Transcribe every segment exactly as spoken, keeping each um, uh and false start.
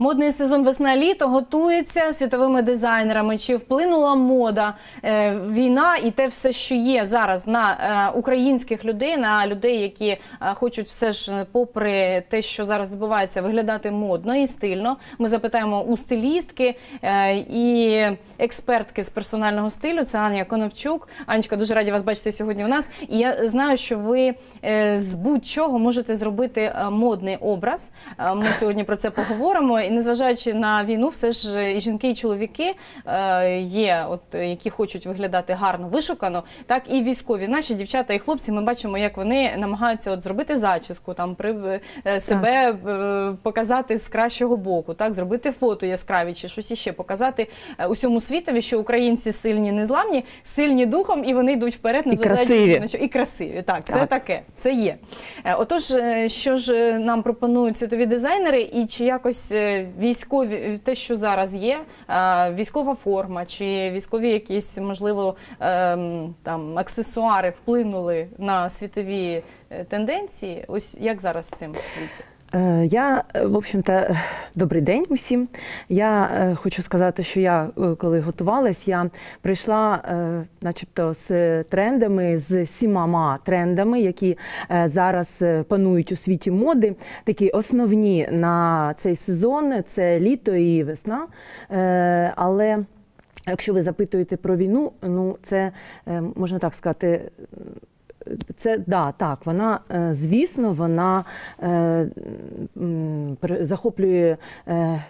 Модний сезон весна-літо готується світовими дизайнерами. Чи вплинула мода, е, війна і те все, що є зараз на е, українських людей, на людей, які е, хочуть все ж, попри те, що зараз відбувається, виглядати модно і стильно? Ми запитаємо у стилістки е, і експертки з персонального стилю. Це Аня Коновчук. Анечка, дуже раді вас бачити сьогодні у нас. І я знаю, що ви е, з будь-чого можете зробити е, модний образ. Е, ми сьогодні про це поговоримо. І незважаючи на війну, все ж і жінки, і чоловіки е, є, от, які хочуть виглядати гарно, вишукано, так і військові. Наші дівчата і хлопці, ми бачимо, як вони намагаються от, зробити зачіску, там, при, е, себе е, показати з кращого боку, так, зробити фото яскраві чи щось іще, показати е, усьому світові, що українці сильні, незламні, сильні духом, і вони йдуть вперед. І красиві. І красиві, так, так, це таке, це є. Е, отож, що ж нам пропонують світові дизайнери, і чи якось військові, те, що зараз є, військова форма, чи військові якісь, можливо, там, аксесуари вплинули на світові тенденції? Ось як зараз з цим в світі? Я, в общем-то, добрий день усім. Я хочу сказати, що я, коли готувалась, я прийшла начебто з трендами, з сімома трендами, які зараз панують у світі моди. Такі основні на цей сезон – це літо і весна. Але якщо ви запитуєте про війну, ну це, можна так сказати, Це, да, так, вона, звісно, вона е, захоплює е,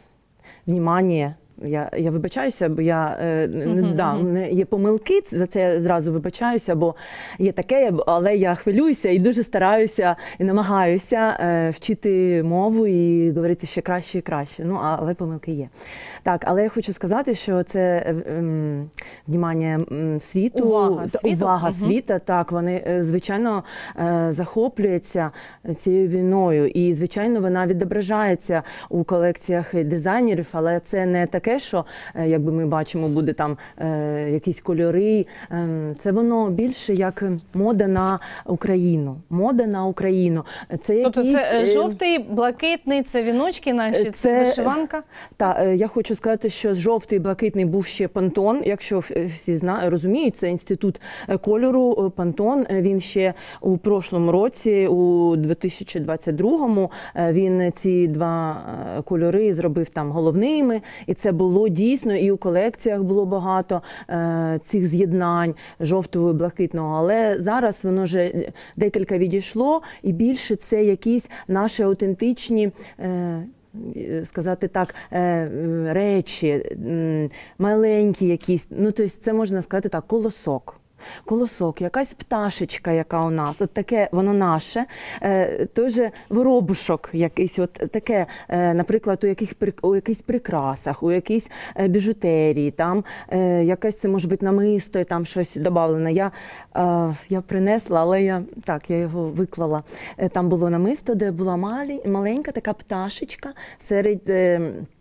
внимання. Я, я вибачаюся, бо я, е, uh-huh, да, uh-huh. є помилки, за це я зразу вибачаюся, бо є таке, але я хвилююся і дуже стараюся і намагаюся е, вчити мову і говорити ще краще і краще. Ну, але помилки є. Так, але я хочу сказати, що це е, е, внимання світу, увага світу, увага uh-huh. світа, так, вони, звичайно, е, захоплюються цією війною. І, звичайно, вона відображається у колекціях дизайнерів, але це не таке, що, якби ми бачимо, буде там е, якісь кольори. Е, це воно більше як мода на Україну. Мода на Україну. Це тобто якісь, це жовтий, блакитний, це віночки наші, це, це вишиванка? Так, я хочу сказати, що жовтий, блакитний був ще Пантон. Якщо всі знають, розуміють, це інститут кольору Пантон. Він ще у прошлому році, у дві тисячі двадцять другому, він ці два кольори зробив там головними. І це було дійсно, і у колекціях було багато е, цих з'єднань жовтого і блакитного. Але зараз воно вже декілька відійшло, і більше це якісь наші аутентичні, е, сказати так, е, речі, маленькі якісь, ну, тобто це можна сказати так, колосок. Колосок, якась пташечка, яка у нас, от таке, воно наше, е, той же воробушок якийсь, от таке, е, наприклад, у, яких, у якихось прикрасах, у якійсь е, біжутерії, там е, якась, це може бути намисто, там щось додавлено. Я, е, я принесла, але я, так, я його виклала. Е, там було намисто, де була малі, маленька така пташечка серед... Е,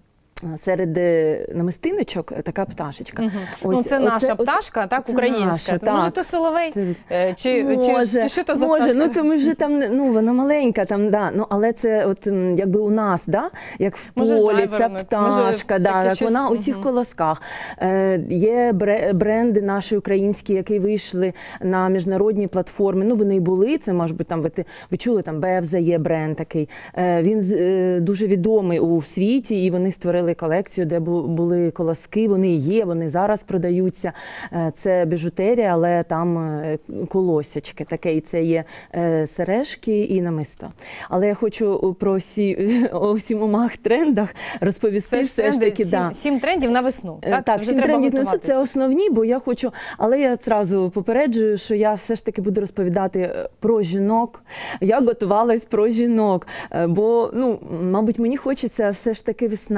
Серед намистиночок така пташечка. Угу. Ось, ну, це оце, наша оце, пташка, так, українська. Наша, так. Може, то соловей? Це... Чи, може, чи, чи що то за може. пташка? Ну, це ми вже там, ну, вона маленька, там, да. Ну, але це от, якби у нас, да, як в може, полі, ця пташка, може, да, так, щось... вона у цих угу. колосках. Е, є бренди наші українські, які вийшли на міжнародні платформи. Ну, вони і були, це, може бути, там, ви, ви чули, там, Бевза є бренд такий. Е, він е, дуже відомий у світі, і вони створили колекцію, де були колоски, вони є, вони зараз продаються. Це біжутерія, але там колосячки таке, і це є сережки і намисто. Але я хочу про всі, о сімомах трендах розповісти. Це ж все ж таки, сім, да. сім трендів на весну, так? Так, вже сім треба трендів, ну, це основні, бо я хочу, але я одразу попереджую, що я все ж таки буду розповідати про жінок. Я готувалась про жінок, бо, ну, мабуть, мені хочеться все ж таки весна,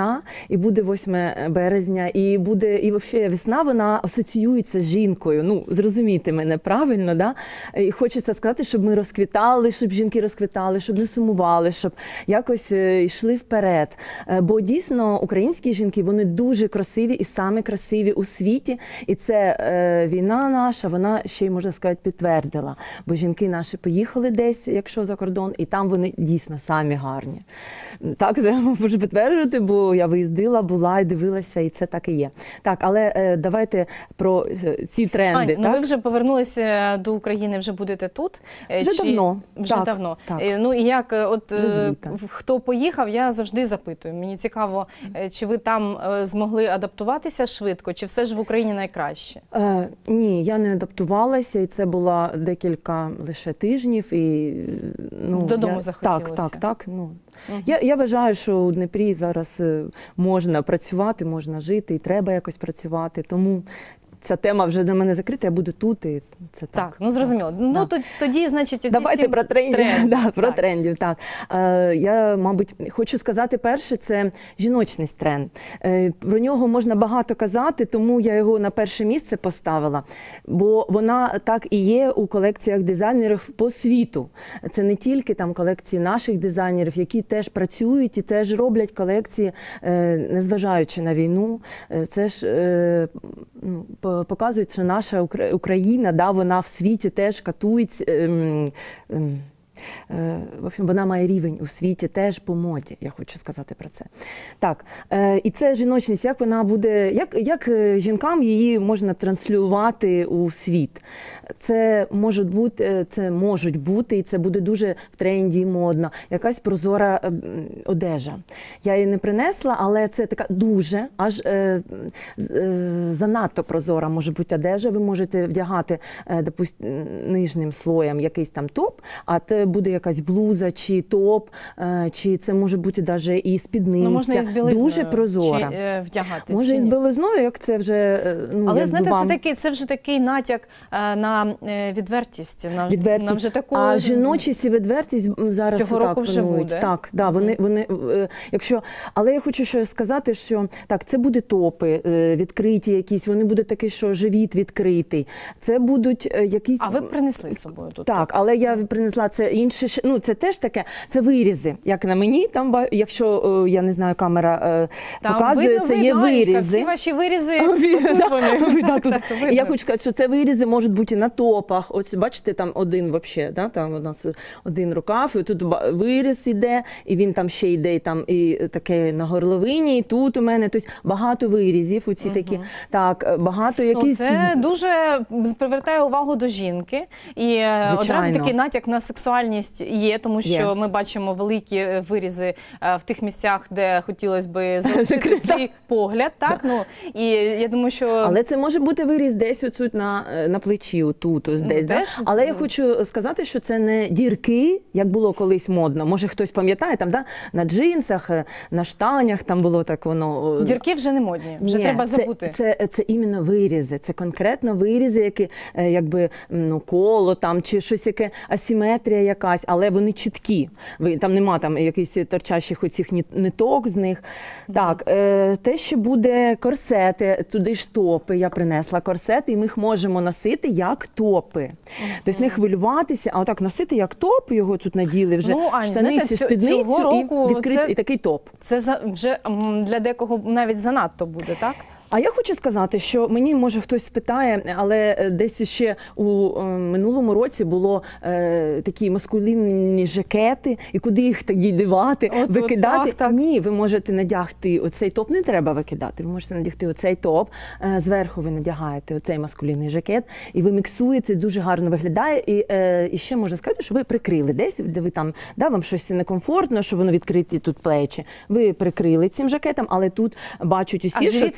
і буде восьме березня, і буде, і взагалі весна, вона асоціюється з жінкою. Ну, зрозумійте мене правильно, да? І хочеться сказати, щоб ми розквітали, щоб жінки розквітали, щоб не сумували, щоб якось йшли вперед. Бо дійсно українські жінки, вони дуже красиві і самі красиві у світі. І це е, війна наша, вона ще й, можна сказати, підтвердила. Бо жінки наші поїхали десь, якщо за кордон, і там вони дійсно самі гарні. Так, це можу підтверджувати, бо я виїздила, була і дивилася, і це так і є. Так, але е, давайте про е, ці тренди. Ань, так? ну ви вже повернулися до України, вже будете тут? Вже Чи... давно. Вже так, давно. Так. Ну і як, от Звідти. хто поїхав, я завжди запитую. Мені цікаво, чи ви там змогли адаптуватися швидко, чи все ж в Україні найкраще? Е, ні, я не адаптувалася, і це було декілька лише тижнів. І, ну, Додому я... захотілося? Так, так, так. Ну. Угу. Я, я вважаю, що у Дніпрі зараз можна працювати, можна жити, і треба якось працювати, тому ця тема вже для мене закрита, я буду тут, і це так. Так, ну зрозуміло. Так. Ну, Да. тоді, значить, оці Давайте сім про трендів. трендів. Да, про Так. трендів, так. Е, я, мабуть, хочу сказати перше, це жіночність тренд. Е, про нього можна багато казати, тому я його на перше місце поставила, бо вона так і є у колекціях дизайнерів по світу. Це не тільки там колекції наших дизайнерів, які теж працюють і теж роблять колекції, е, незважаючи на війну. Е, це ж е, ну, показують, що наша Україна, да, вона в світі теж катується. Ем, ем, е, в общем, вона має рівень у світі теж по моді, я хочу сказати про це. Так, е, і це жіночність, як вона буде, як, як жінкам її можна транслювати у світ. Це можуть бути, це можуть бути, і це буде дуже в тренді і модно, якась прозора е, одежа. Я її не принесла, але це така дуже, аж е, е, занадто прозора може бути одежа. Ви можете вдягати, е, допустим, нижнім слоєм якийсь там топ, а це буде якась блуза чи топ, е, чи це може бути навіть і спідниця. Ну, можна і з білизною дуже прозора. Чи, е, вдягати, може чи і з ні? білизною, як це вже, е, ну, Але якби знаєте, вам... це такий, це вже такий натяк е, на е, відвертість, на, Відвертість. на вже таку А жіночість і відвертість зараз цього так року вже панують. буде. Так, да, вони, вони, е, якщо, але я хочу ще сказати, що так, це буде топи е, відкриті якісь, вони будуть такі, що живіт відкритий. Це будуть е, якісь... А ви принесли з собою тут? Так, але я принесла це інше, ще- ну це теж таке, це вирізи, як на мені, там, ба- якщо, е, я не знаю, камера е, Там показує, видно, це є видно, Анечка, вирізи. всі ваші вирізи, Да, тут вони. да, тут. Так, І видно. я хочу сказати, що це вирізи можуть бути на топах. Ось бачите, там один вообще, да, там у нас один рукав, і тут ба- виріз іде, і він там ще йде, і там і таке на горловині, і тут у мене, тобто багато вирізів, оці такі, так, багато Ну, якісь... це дуже привертає увагу до жінки. І е, одразу Звичайно. такий натяк на сексуальність є, тому що Є. ми бачимо великі вирізи е, в тих місцях, де хотілося б залишити Закрити. свій погляд. Так? Ну, і я думаю, що... Але це може бути виріз десь оцют на, на плечі, отут, ось десь. Да? теж- Але я хочу сказати, що це не дірки, як було колись модно. Може, хтось пам'ятає, там, да? На джинсах, на штанях, там було так воно... Дірки вже не модні, вже Ні, треба це, забути. Це, це, це іменно вирізи, це конкретно вирізи, які е, якби ну, коло там чи щось яке асиметрія якась, але вони чіткі. Ви там нема там якихось торчащих оцих ні- ниток з них. Так, е, те, що буде корсети, туди ж топи. Я принесла корсети, і ми їх можемо носити як топи. Тобто не хвилюватися, а отак носити як топ, його тут наділи вже Ну, Ань, штаниці, знаєте, цю- спідницю цього року і відкритий це- і такий топ. Це за, вже м, для декого навіть занадто буде, так? А я хочу сказати, що мені, може, хтось спитає, але е, десь ще у е, минулому році було е, такі маскулінні жакети, і куди їх тоді дівати, От, от, викидати? так, так. Ні, ви можете надягти оцей топ, не треба викидати, ви можете надягти оцей топ, е, зверху ви надягаєте оцей маскулінний жакет, і ви міксуєте, дуже гарно виглядає, і, е, і ще можна сказати, що ви прикрили десь, де ви там, да, вам щось некомфортно, що воно відкриті тут плечі, ви прикрили цим жакетом, але тут бачать усі, А що живіт це... відкрили.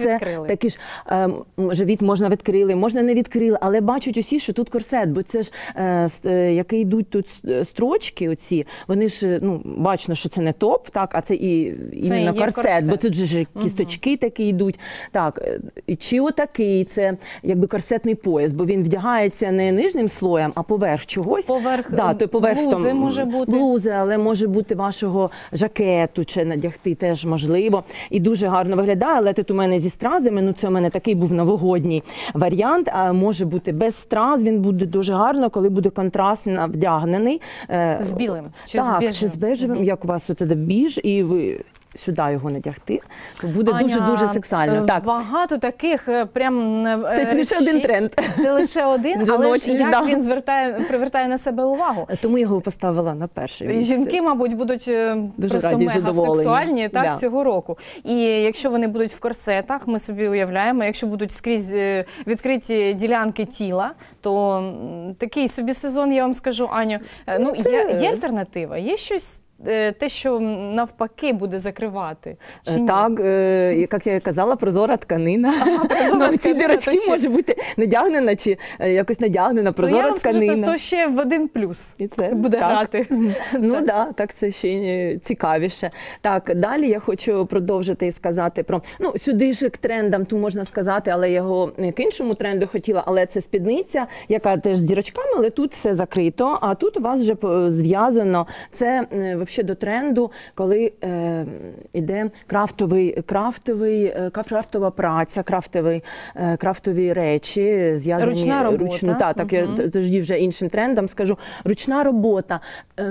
такі ж е, живіт можна відкрили, можна не відкрили, але бачать усі, що тут корсет, бо це ж е, е, які йдуть тут строчки оці, вони ж, ну, бачно, що це не топ, так, а це і іменно корсет, корсет, бо тут же ж кісточки угу. такі йдуть. Так, чи отакий, це якби корсетний пояс, бо він вдягається не нижнім слоєм, а поверх чогось. Поверх, да, то поверх блузи там, може бути. Блузи, але може бути вашого жакету, чи надягти теж можливо. І дуже гарно виглядає, але тут у мене зі стразами, ну це у мене такий був новогодній варіант, а може бути без страз, він буде дуже гарно, коли буде контрастно вдягнений. З білим, чи так, з бежевим. чи з бежевим, як у вас оце біж, і ви сюди його надягти, то буде дуже-дуже сексуально. Так. Багато таких прям Це речей. Лише один тренд. Це лише один, але ж як да. він звертає, привертає на себе увагу. Тому його поставила на перше місце. Жінки, мабуть, будуть дуже просто мега-сексуальні так, да. цього року. І якщо вони будуть в корсетах, ми собі уявляємо, якщо будуть скрізь відкриті ділянки тіла, то такий собі сезон, я вам скажу, Аню. Ну, це... є, є альтернатива? Є щось те, що навпаки буде закривати? Так, як я казала, прозора тканина. Ага, прозора тканина. Ці дірочки ще... може бути надягнена чи якось надягнена прозора то я вам тканина. Скажу, то, то ще в один плюс і це буде так. грати. Ну так, да, так це ще цікавіше. Так, далі я хочу продовжити і сказати про, ну, сюди ж к трендам, тут можна сказати, але його к іншому тренду хотіла, але це спідниця, яка теж з дірочками, але тут все закрито, а тут у вас вже зв'язано, це взагалі до тренду, коли е, іде крафтовий, крафтовий, е, крафтова праця, крафтовий, е, крафтові речі, зв'язані ручна робота. Ручну, та, так, угу. я тоді вже іншим трендам скажу. Ручна робота. Е,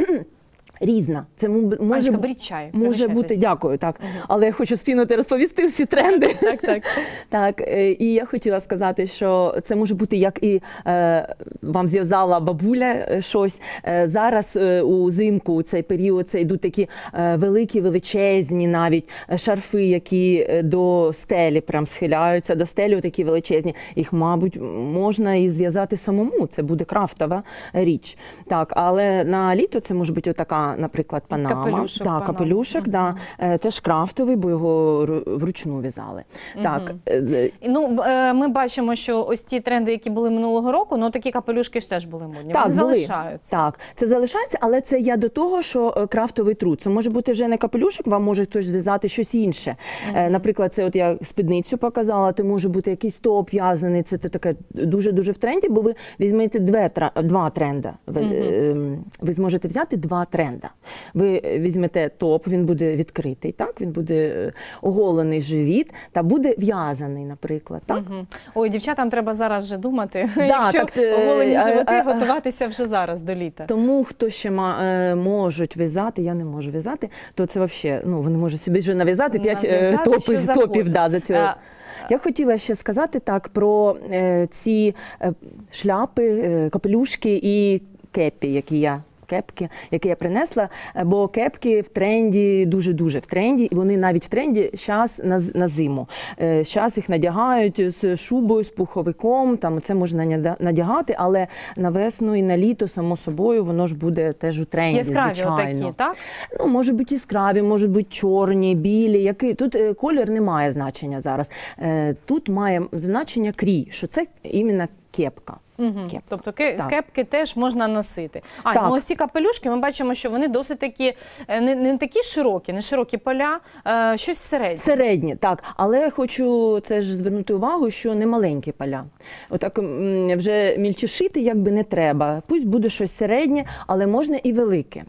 Різна. Це може, Анечка, беріть чай, може бути, дякую, так. Угу. Але я хочу спінути розповісти всі тренди. Так, так. Так, і я хотіла сказати, що це може бути, як і е, вам зв'язала бабуля щось. Е, зараз е, у зимку, у цей період, це йдуть такі е, великі, величезні навіть шарфи, які до стелі прям схиляються, до стелі такі величезні. Їх, мабуть, можна і зв'язати самому, це буде крафтова річ. Так, але на літо це може бути отака, наприклад, панама. Капелюшок, да, капелюшок, угу. да, теж крафтовий, бо його вручну в'язали. Угу. Так. Ну, ми бачимо, що ось ті тренди, які були минулого року, ну такі капелюшки ж теж були модні. Так, вони залишаються. Так, це залишається, але це я до того, що крафтовий труд. Це може бути вже не капелюшок, вам може хтось зв'язати щось інше. Угу. Наприклад, це от я спідницю показала, то може бути якийсь топ в'язаний, це таке дуже-дуже в тренді, бо ви візьмете дві, два тренди. Ви, угу. ви зможете взяти два тренди. Ви візьмете топ, він буде відкритий, так? Він буде оголений живіт та буде в'язаний, наприклад. Так? Угу. Ой, дівчатам треба зараз вже думати, да, якщо так, оголені животи, а, а, готуватися вже зараз до літа. Тому, хто ще ма, можуть в'язати, я не можу в'язати, то це взагалі, ну, вони можуть собі вже нав'язати п'ять топів, топів да, за цього. Я хотіла ще сказати так про е, ці е, шляпи, е, капелюшки і кепі, які я кепки, які я принесла, бо кепки в тренді, дуже-дуже в тренді, і вони навіть в тренді зараз на, на зиму. Зараз їх надягають з шубою, з пуховиком, там це можна надягати, але на весну і на літо, само собою, воно ж буде теж у тренді, яскраві звичайно. Яскраві отакі, так? Ну, може бути яскраві, може бути чорні, білі, які. Тут колір не має значення зараз. Тут має значення крій, що це іменно кепка. Угу. Кеп. Тобто кепки теж можна носити. А, ну ось ці капелюшки, ми бачимо, що вони досить такі, не, не такі широкі, не широкі поля, а щось середнє. Середнє, так. Але хочу це ж звернути увагу, що не маленькі поля. Отак вже мільчишити якби не треба. Пусть буде щось середнє, але можна і велике.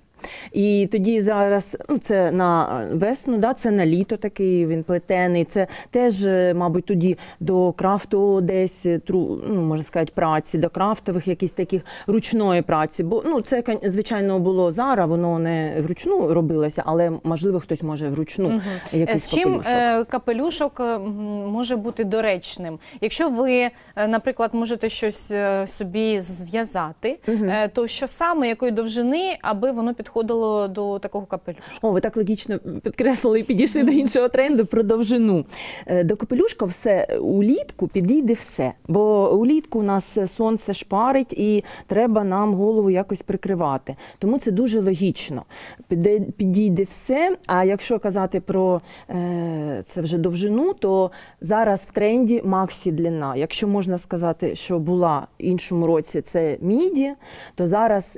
І тоді зараз, ну, це на весну, да, це на літо такий, він плетений, це теж, мабуть, тоді до крафту десь, ну, можна сказати, праці, до крафтових якісь таких ручної праці. Бо, ну, це, звичайно, було зараз, воно не вручну робилося, але, можливо, хтось може вручну угу. якийсь З чим капелюшок. капелюшок може бути доречним? Якщо ви, наприклад, можете щось собі зв'язати, угу. то що саме, якої довжини, аби воно підходило підходило до такого капелюшка? О, ви так логічно підкреслили і підійшли до іншого тренду про довжину. Е, До капелюшка все улітку підійде все, бо улітку у нас сонце шпарить і треба нам голову якось прикривати. Тому це дуже логічно. Піде- Підійде все, а якщо казати про е, це вже довжину, то зараз в тренді максі длина. Якщо можна сказати, що була в іншому році це міді, то зараз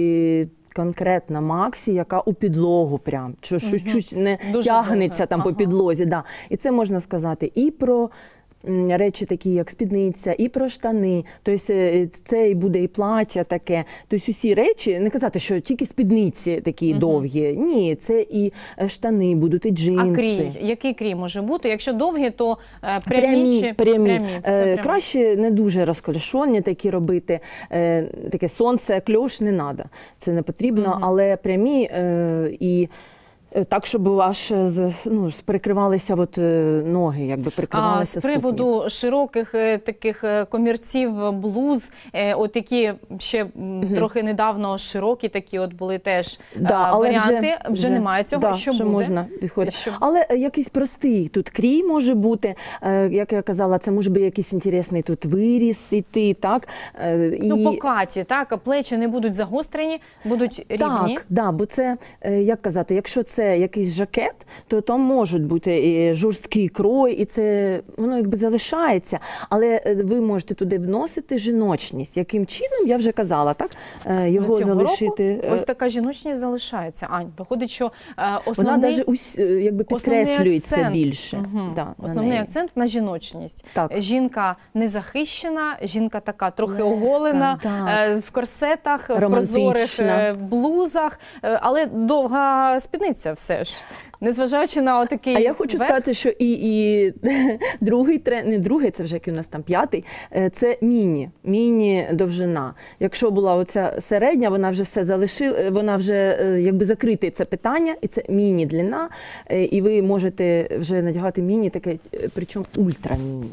і конкретна максі, яка у підлогу прям, що Мгм. чуть не Дуже тягнеться довга. там Ага. по підлозі. Да. І це можна сказати і про м, речі такі, як спідниця, і про штани. Тобто е, це і буде і плаття таке. Тобто усі речі, не казати, що тільки спідниці такі Мгм. довгі. Ні, це і е, штани будуть, і джинси. А крій? Який крій може бути? Якщо довгі, то е, прямі, Прямі, чи прямі. все Е, прямо. Краще не дуже розклешені такі робити. Е, таке сонце, кльош не треба. Це не потрібно, Мгм. але прямі е, і е, так, щоб аж е, з- ну, прикривалися от, е, ноги, якби А прикривалися з приводу широких е, таких е, комірців, блуз, е, от які ще м, Мгм. трохи недавно широкі такі от були теж Да, а, але варіанти. Вже, вже- немає цього. Да, що вже буде? можна підходити. Що- Але е, якийсь простий тут крій може бути. Е, Як я казала, це може бути якийсь інтересний тут виріс іти, так? Е, І... Ну, по каті, так, плечі не будуть загострені, будуть рівні. Так, да, бо це, е, як казати, якщо це якийсь жакет, то там можуть бути і жорсткий крой, і це воно якби залишається, але е, ви можете туди вносити жіночність. Яким чином, я вже казала, так? Е, Його Ну, цього залишити. року е, ось така жіночність залишається. Ань, виходить, що е, Вона основний, навіть ус, е, якби основний підкреслюється акцент. більше. Мгм. Да, на Основний неї. акцент на жіночність. Так. Жінка незахищена, жінка така трохи Легка, оголена, так. е, в корсетах, в Романтична. прозорих е, блузах, е, але довга спідниця все ж. Незважаючи на отакий А я хочу верх. сказати, що і, і другий тренд, не другий, це вже який у нас там п'ятий, е, це міні, міні-довжина. Якщо була оця середня, вона вже все залишила, вона вже е, якби закрите це питання, і це міні-длина, е, і ви можете вже надягати міні, таке, е, причому ультра-міні.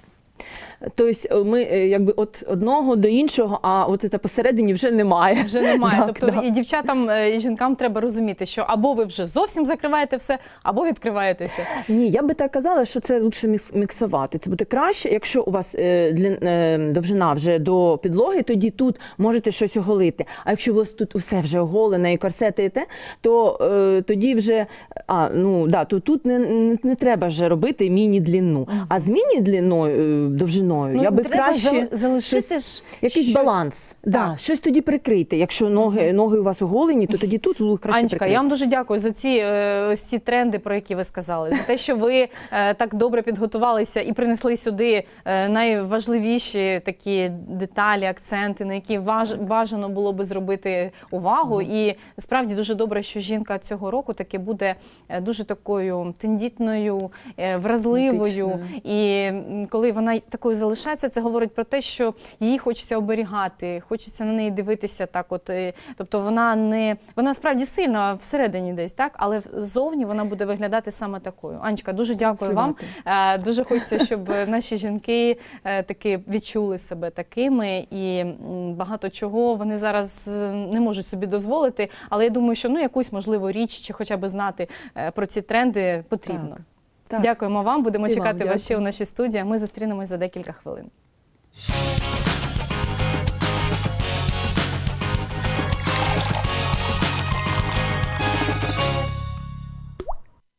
Тобто ми е, якби від одного до іншого, а от це посередині вже немає. Вже немає. Так, Тобто да. і дівчатам, е, і жінкам треба розуміти, що або ви вже зовсім закриваєте все, або відкриваєтеся. Ні, я би так казала, що це лучше мікс- міксувати. Це буде краще, якщо у вас е, для, е, довжина вже до підлоги, тоді тут можете щось оголити. А якщо у вас тут усе вже оголене і корсети і те, то е, тоді вже а, ну, да, то тут не, не, не треба вже робити міні-длину. А з міні-длиною, е, довжиною, я би Ну, треба краще зал- залишити щось- ж якийсь щось. баланс. Да, Так. щось тоді прикрити. Якщо ноги, ноги у вас оголені, то тоді тут краще Анечка, прикрити. я вам дуже дякую за ці е, ось ці тренди, про які ви сказали, за те, що ви е, так добре підготувалися і принесли сюди е, найважливіші такі деталі, акценти, на які важ, бажано було би зробити увагу. І справді дуже добре, що жінка цього року таки буде е, дуже такою тендітною, е, вразливою. Романтичною. І м, коли вона такою залишається, це говорить про те, що її хочеться оберігати, хочеться на неї дивитися так. От, е, тобто вона не вона справді сильна всередині десь, так, але ззовні вона буде виглядати саме такою. Анечка, дуже дякую вам. Е, Дуже хочеться, щоб наші жінки е, таки відчули себе такими, і м, багато чого вони зараз е, не можуть собі дозволити. Але я думаю, що ну якусь можливо річ чи хоча б знати е, про ці тренди потрібно. Так. Так. Дякуємо вам. Будемо І вам чекати вас ще дякую. у нашій студії. Ми зустрінемось за декілька хвилин.